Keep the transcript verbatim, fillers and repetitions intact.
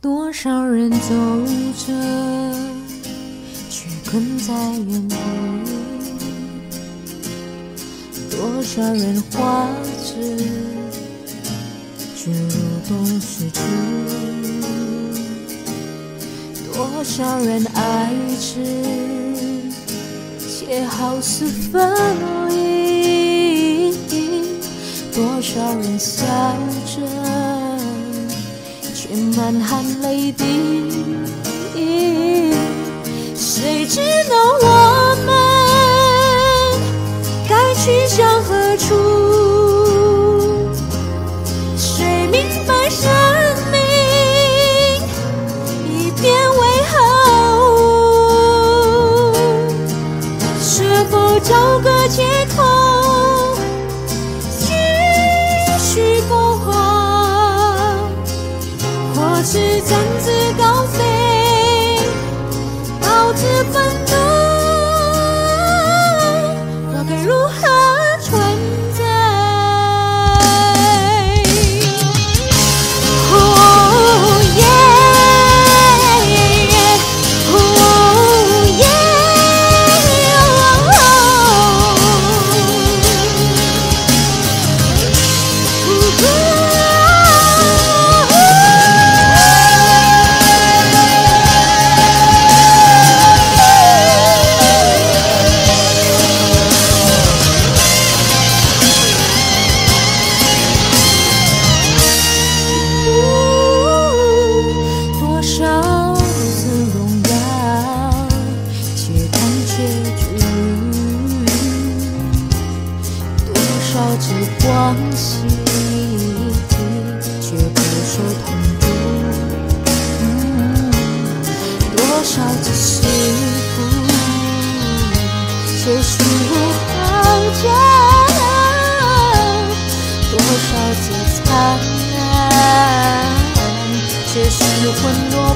多少人走着，却困在原地；多少人活着，却如同失去；多少人爱着，却好似分离；多少人笑着，却满含泪滴。谁知道我们该去向何处？谁明白生命已变为何物？是否找个借口继续疯狂，或是暂自高飞，导致愤怒？我该如何存在？哦耶，哦耶，多少次荣耀，且看结局；多少次欢喜，却不受痛苦；多少次幸福，却虚无缥缈；多少次灿烂，却失魂落